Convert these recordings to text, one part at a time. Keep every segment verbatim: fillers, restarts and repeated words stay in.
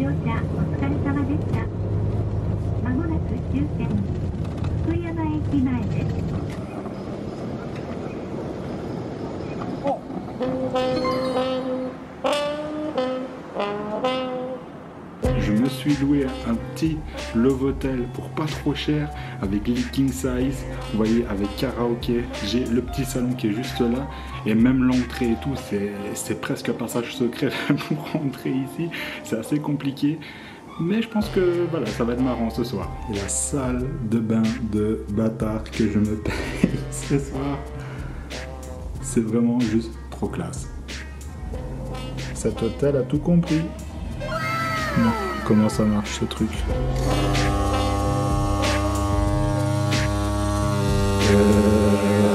乗車お疲れ様でした。まもなく終点福山駅前です。 Je me suis loué un petit love hotel pour pas trop cher avec lit king size, vous voyez, avec karaoké. J'ai le petit salon qui est juste là et même l'entrée et tout, c'est presque passage secret pour rentrer ici. C'est assez compliqué. Mais je pense que voilà, ça va être marrant ce soir. Et la salle de bain de bâtard que je me paye ce soir, c'est vraiment juste trop classe. Cet hôtel a tout compris. Non, comment ça marche ce truc? euh...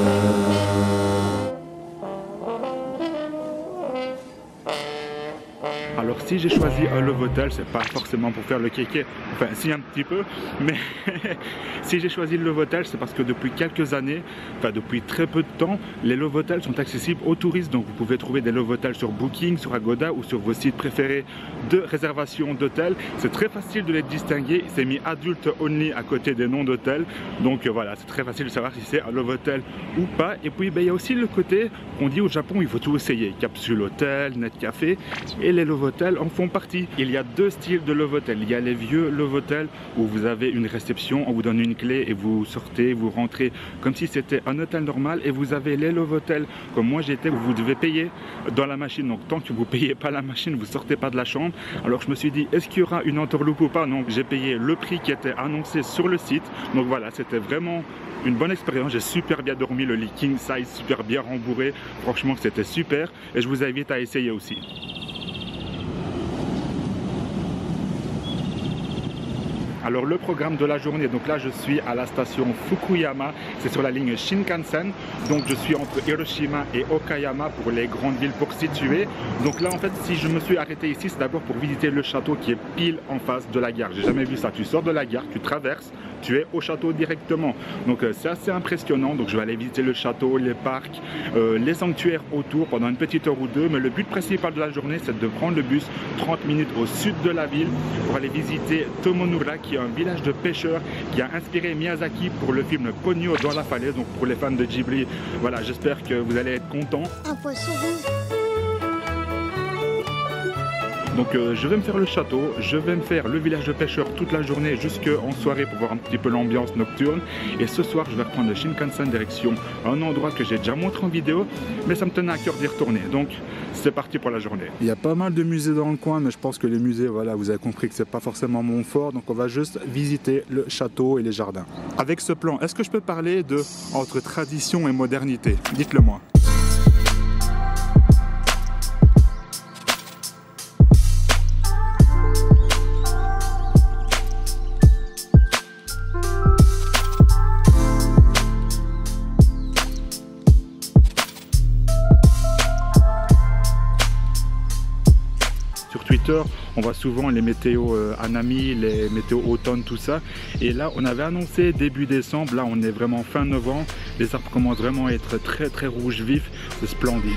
Alors si j'ai choisi un love hotel, c'est pas forcément pour faire le kéké, enfin si un petit peu, mais si j'ai choisi le love hotel, c'est parce que depuis quelques années, enfin depuis très peu de temps, les love hotels sont accessibles aux touristes. Donc vous pouvez trouver des love hotels sur Booking, sur Agoda ou sur vos sites préférés de réservation d'hôtels. C'est très facile de les distinguer, c'est mis adulte only à côté des noms d'hôtels. Donc euh, voilà, c'est très facile de savoir si c'est un love hotel ou pas. Et puis ben, il y a aussi le côté qu'on dit au Japon, il faut tout essayer. Capsule hôtel, net café, et les love hotels en font partie. Il y a deux styles de love hotel. Il y a les vieux love hotels où vous avez une réception, on vous donne une clé et vous sortez, vous rentrez comme si c'était un hôtel normal. Et vous avez les love hotels comme moi j'étais, où vous devez payer dans la machine. Donc tant que vous payez pas la machine, vous sortez pas de la chambre. Alors je me suis dit, est-ce qu'il y aura une entourloupe ou pas? Donc j'ai payé le prix qui était annoncé sur le site. Donc voilà, c'était vraiment une bonne expérience. J'ai super bien dormi, le lit king size super bien rembourré. Franchement c'était super et je vous invite à essayer aussi. Alors le programme de la journée, donc là je suis à la station Fukuyama, c'est sur la ligne Shinkansen, donc je suis entre Hiroshima et Okayama pour les grandes villes pour situer. Donc là en fait si je me suis arrêté ici, c'est d'abord pour visiter le château qui est pile en face de la gare. J'ai jamais vu ça, tu sors de la gare, tu traverses, tu es au château directement. Donc euh, c'est assez impressionnant, donc je vais aller visiter le château, les parcs, euh, les sanctuaires autour pendant une petite heure ou deux. Mais le but principal de la journée c'est de prendre le bus trente minutes au sud de la ville pour aller visiter Tomonura, qui est un village de pêcheurs qui a inspiré Miyazaki pour le film Ponyo dans la falaise. Donc pour les fans de Ghibli, voilà, j'espère que vous allez être contents. Un poisson rouge. Donc euh, je vais me faire le château, je vais me faire le village de pêcheurs toute la journée jusqu'en soirée pour voir un petit peu l'ambiance nocturne. Et ce soir je vais reprendre le Shinkansen direction un endroit que j'ai déjà montré en vidéo, mais ça me tenait à cœur d'y retourner. Donc c'est parti pour la journée. Il y a pas mal de musées dans le coin, mais je pense que les musées, voilà, vous avez compris que c'est pas forcément mon fort. Donc on va juste visiter le château et les jardins. Avec ce plan, est-ce que je peux parler de entre tradition et modernité? Dites-le moi. Twitter, on voit souvent les météos euh, Hanami, les météos automne, tout ça. Et là, on avait annoncé début décembre. Là, on est vraiment fin novembre. Les arbres commencent vraiment à être très très rouge vif. C'est splendide.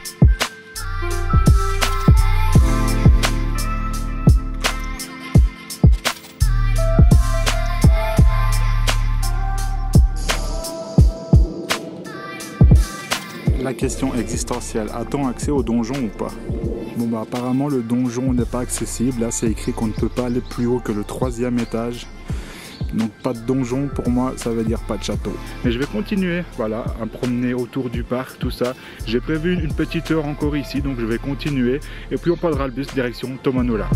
La question existentielle, a-t-on accès au donjon ou pas? Bon bah apparemment le donjon n'est pas accessible, là c'est écrit qu'on ne peut pas aller plus haut que le troisième étage. Donc pas de donjon, pour moi ça veut dire pas de château. Mais je vais continuer, voilà, à me promener autour du parc, tout ça. J'ai prévu une petite heure encore ici, donc je vais continuer. Et puis on prendra le bus direction Tomonura.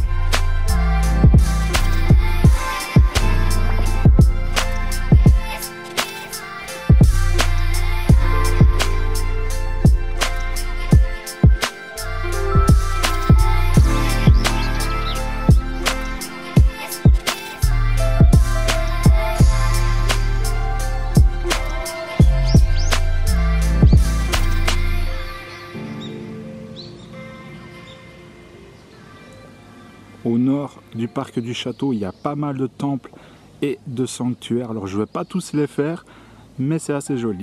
Au nord du parc du château, il y a pas mal de temples et de sanctuaires. Alors je ne vais pas tous les faire, mais c'est assez joli.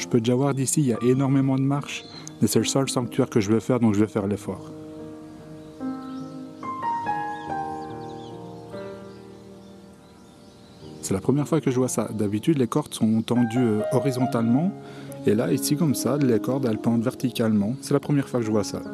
je peux déjà voir d'ici, il y a énormément de marches. Mais c'est le seul sanctuaire que je vais faire, donc je vais faire l'effort. C'est la première fois que je vois ça. D'habitude, les cordes sont tendues euh, horizontalement. Et là, ici, comme ça, les cordes, elles pendent verticalement. C'est la première fois que je vois ça.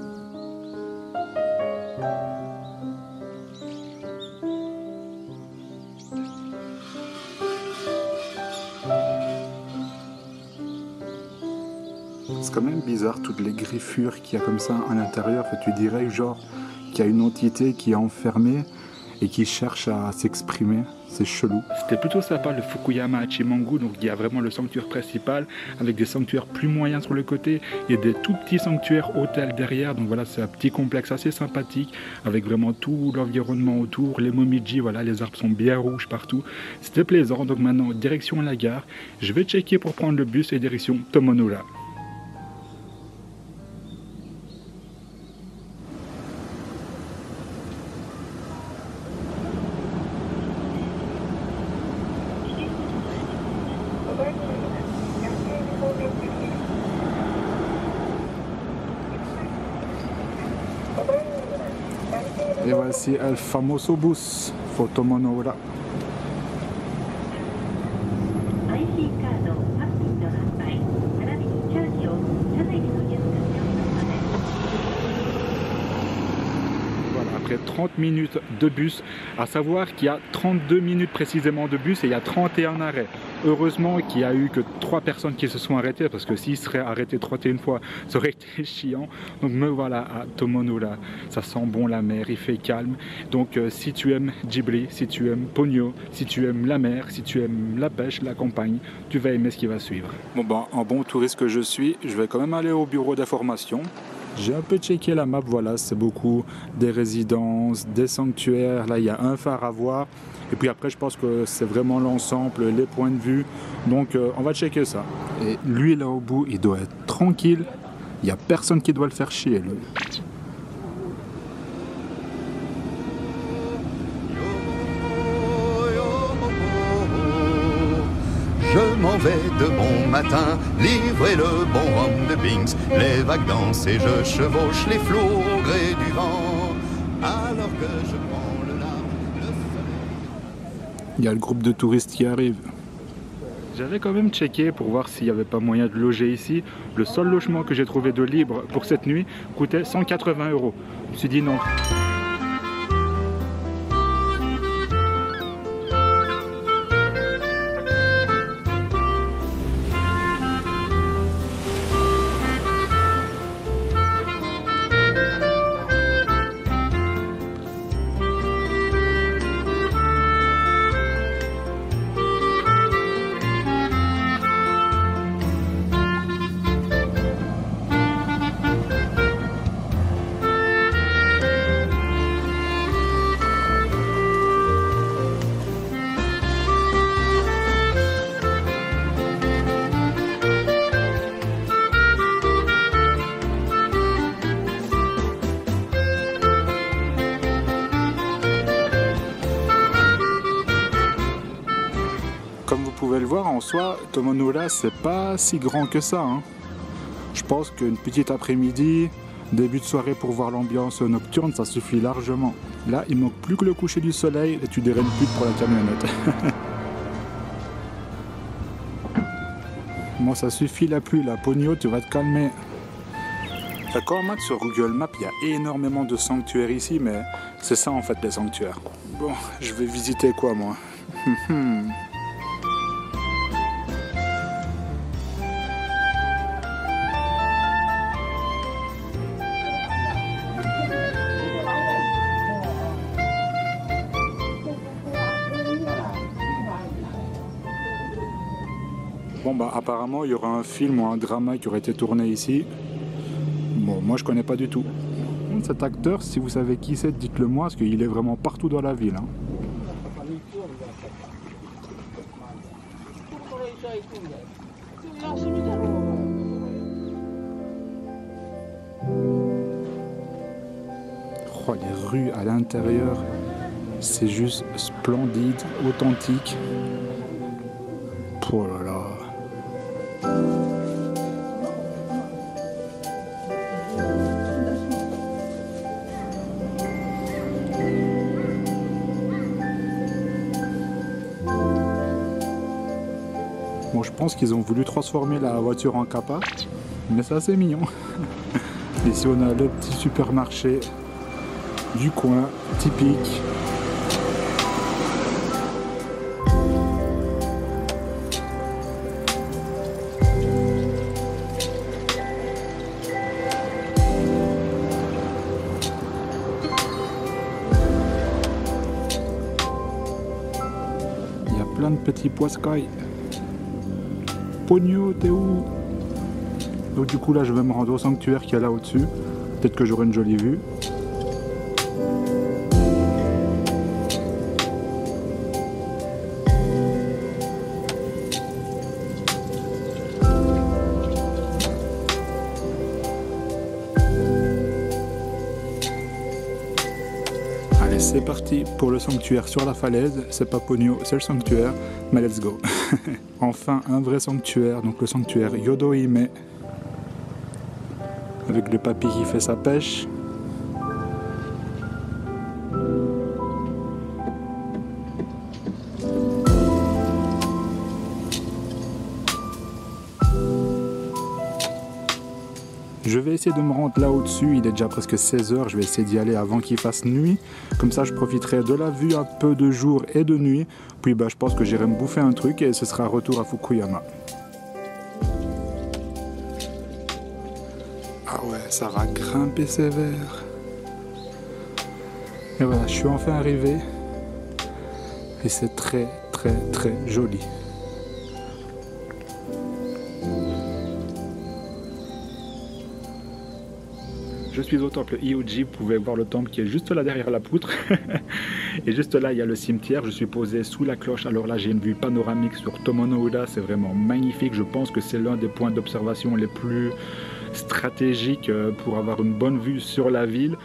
C'est quand même bizarre, toutes les griffures qu'il y a comme ça à l'intérieur. Tu dirais genre qu'il y a une entité qui est enfermée et qui cherche à s'exprimer. C'est chelou. C'était plutôt sympa le Fukuyama Hachimangu, donc il y a vraiment le sanctuaire principal avec des sanctuaires plus moyens sur le côté et des tout petits sanctuaires hôtels derrière. Donc voilà, c'est un petit complexe assez sympathique avec vraiment tout l'environnement autour, les momiji, voilà, les arbres sont bien rouges partout. C'était plaisant, donc maintenant direction la gare. Je vais checker pour prendre le bus et direction Tomonura. Et voici el famoso bus for Tomonura. アイシー カードパッキンの販売並びにチャージを車内でのゲストにお願いします。 Voilà, après trente minutes de bus, à savoir qu'il y a trente-deux minutes précisément de bus et il y a trente et un arrêts. Heureusement qu'il n'y a eu que trois personnes qui se sont arrêtées parce que s'ils seraient arrêtés trente et une fois, ça aurait été chiant. Donc me voilà à Tomonura, ça sent bon la mer, il fait calme. Donc euh, si tu aimes Ghibli, si tu aimes Ponyo, si tu aimes la mer, si tu aimes la pêche, la campagne, tu vas aimer ce qui va suivre. Bon ben, en bon touriste que je suis, je vais quand même aller au bureau d'information. J'ai un peu checké la map, voilà, c'est beaucoup des résidences, des sanctuaires, là il y a un phare à voir, et puis après je pense que c'est vraiment l'ensemble, les points de vue, donc euh, on va checker ça. Et lui là au bout, il doit être tranquille, il n'y a personne qui doit le faire chier, lui. Je m'en vais de bon matin, livrer le bon rhum de Binks. Les vagues dansent et je chevauche les flots au gré du vent. Alors que je prends le large, le soleil... Il y a le groupe de touristes qui arrive. J'avais quand même checké pour voir s'il n'y avait pas moyen de loger ici. Le seul logement que j'ai trouvé de libre pour cette nuit coûtait cent quatre-vingts euros. Je me suis dit non. Comme vous pouvez le voir, en soi, Tomonura, c'est pas si grand que ça. Hein. Je pense qu'une petite après-midi, début de soirée pour voir l'ambiance nocturne, ça suffit largement. Là, il manque plus que le coucher du soleil et tu dirais une pute pour la camionnette. Moi, ça suffit la pluie, la Ponyo, tu vas te calmer. Quand on mate sur Google Maps, il y a énormément de sanctuaires ici, mais c'est ça en fait les sanctuaires. Bon, je vais visiter quoi moi? Bon bah apparemment il y aura un film ou un drama qui aurait été tourné ici. Bon moi je connais pas du tout. Cet acteur, si vous savez qui c'est, dites-le moi parce qu'il est vraiment partout dans la ville. Hein. Oh, les rues à l'intérieur, c'est juste splendide, authentique. Oh là là. Bon, je pense qu'ils ont voulu transformer la voiture en Kappa, mais c'est assez mignon. Ici on a le petit supermarché du coin, typique. Il y a plein de petits poiscailles. Pogno, t'es où? Donc du coup là je vais me rendre au sanctuaire qui est là au-dessus. Peut-être que j'aurai une jolie vue. Allez, c'est parti pour le sanctuaire sur la falaise. C'est pas Pogno, c'est le sanctuaire, mais let's go. Enfin un vrai sanctuaire, donc le sanctuaire Yodo-hime, avec le papy qui fait sa pêche. Je vais essayer de me rendre là au-dessus, il est déjà presque seize heures, je vais essayer d'y aller avant qu'il fasse nuit. Comme ça je profiterai de la vue un peu de jour et de nuit. Puis bah, je pense que j'irai me bouffer un truc et ce sera retour à Fukuyama. Ah ouais, ça va grimper sévère. Et voilà, je suis enfin arrivé. Et c'est très très très joli. Je suis au temple Ioji, vous pouvez voir le temple qui est juste là derrière la poutre. Et juste là, il y a le cimetière, je suis posé sous la cloche. Alors là, j'ai une vue panoramique sur Tomono-Ura, c'est vraiment magnifique. Je pense que c'est l'un des points d'observation les plus stratégiques pour avoir une bonne vue sur la ville.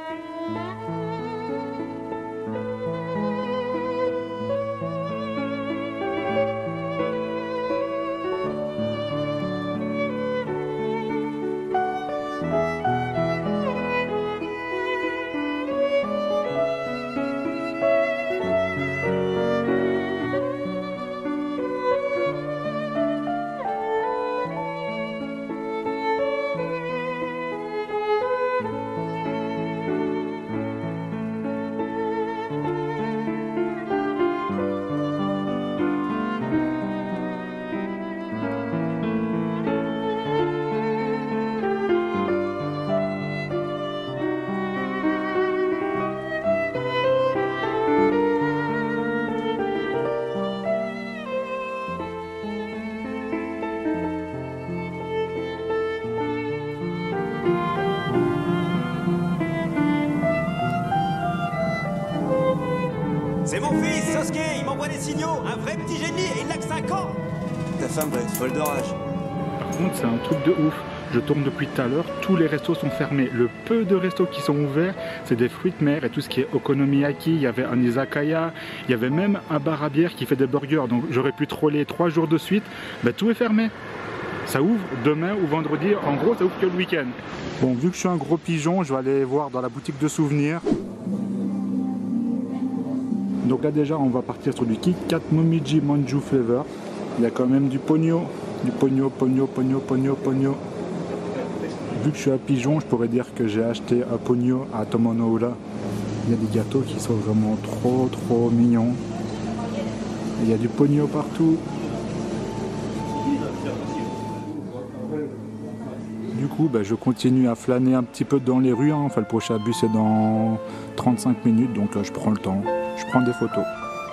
C'est mon fils, Sosuke, il m'envoie des signaux, un vrai petit génie et il n'a que cinq ans. Ta femme va être folle de rage. Par contre, c'est un truc de ouf. Je tourne depuis tout à l'heure, tous les restos sont fermés. Le peu de restos qui sont ouverts, c'est des fruits de mer et tout ce qui est okonomiyaki. Il y avait un izakaya, il y avait même un bar à bière qui fait des burgers. Donc j'aurais pu troller trois jours de suite. Ben, tout est fermé. Ça ouvre demain ou vendredi. En gros, ça ouvre que le week-end. Bon, vu que je suis un gros pigeon, je vais aller voir dans la boutique de souvenirs. Donc là déjà, on va partir sur du Kit Kat Momiji Manju Flavor. Il y a quand même du pogno, du pogno, pogno, pogno, pogno, pogno. Vu que je suis un pigeon, je pourrais dire que j'ai acheté un pogno à Tomono-Ura. Il y a des gâteaux qui sont vraiment trop trop mignons. Il y a du pogno partout. Du coup, bah, je continue à flâner un petit peu dans les rues. Hein. Enfin, le prochain bus est dans trente-cinq minutes, donc euh, je prends le temps. Je prends des photos.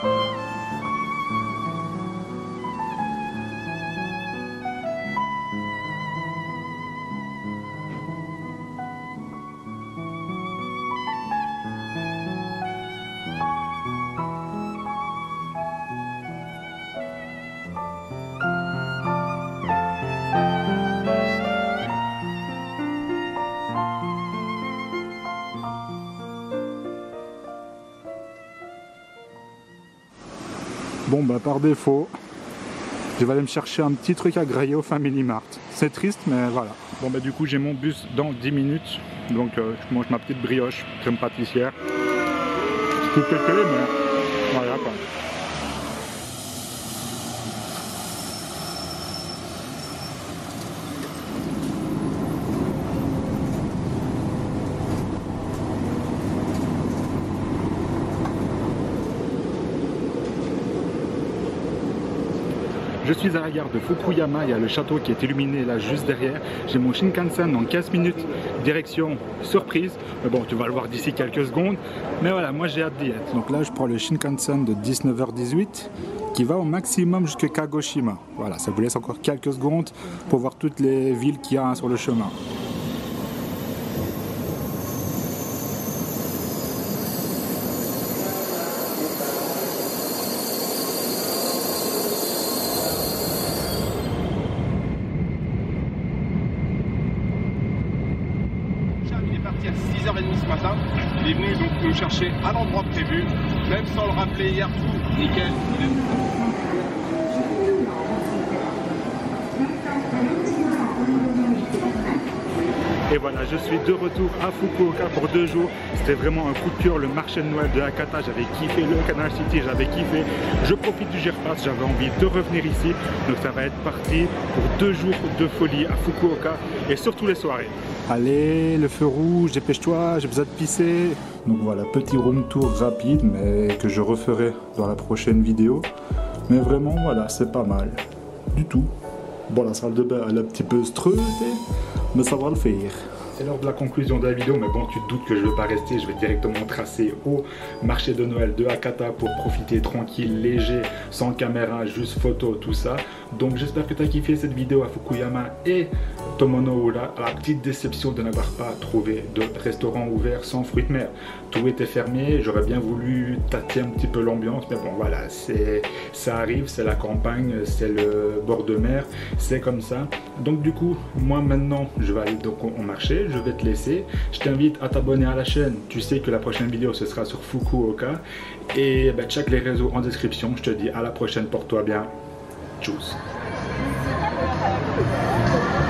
Bon bah par défaut, je vais aller me chercher un petit truc à grailler au Family Mart. C'est triste mais voilà. Bon bah du coup j'ai mon bus dans dix minutes, donc euh, je mange ma petite brioche, crème pâtissière. C'est tout pété mais voilà quoi. Je suis à la gare de Fukuyama, il y a le château qui est illuminé là juste derrière. J'ai mon Shinkansen dans quinze minutes, direction surprise. Mais bon, tu vas le voir d'ici quelques secondes. Mais voilà, moi j'ai hâte d'y être. Donc là, je prends le Shinkansen de dix-neuf heures dix-huit qui va au maximum jusqu'à Kagoshima. Voilà, ça vous laisse encore quelques secondes pour voir toutes les villes qu'il y a sur le chemin. Il est parti à six heures trente ce matin. Il est venu donc nous chercher à l'endroit prévu, même sans le rappeler hier, tout nickel. Il est... Et voilà, je suis de retour à Fukuoka pour deux jours. C'était vraiment un coup de cœur, le marché de Noël de Hakata. J'avais kiffé le Canal City, j'avais kiffé. Je profite du G-Repass, j'avais envie de revenir ici. Donc ça va être parti pour deux jours de folie à Fukuoka et surtout les soirées. Allez, le feu rouge, dépêche-toi, j'ai besoin de pisser. Donc voilà, petit room tour rapide, mais que je referai dans la prochaine vidéo. Mais vraiment, voilà, c'est pas mal. Du tout. Bon, la salle de bain, elle est un petit peu streusée, mais ça va le faire. C'est l'heure de la conclusion de la vidéo, mais bon, tu te doutes que je ne vais pas rester, je vais directement tracer au marché de Noël de Hakata pour profiter tranquille, léger, sans caméra, juste photo, tout ça. Donc j'espère que tu as kiffé cette vidéo à Fukuyama et Tomonoura. La petite déception de n'avoir pas trouvé de restaurant ouvert sans fruits de mer. Tout était fermé, j'aurais bien voulu tâter un petit peu l'ambiance, mais bon voilà, c'est, ça arrive, c'est la campagne, c'est le bord de mer, c'est comme ça. Donc du coup, moi maintenant, je vais aller donc au marché. Je vais te laisser, je t'invite à t'abonner à la chaîne, tu sais que la prochaine vidéo ce sera sur Fukuoka et ben, check les réseaux en description, je te dis à la prochaine, porte-toi bien, tchuss.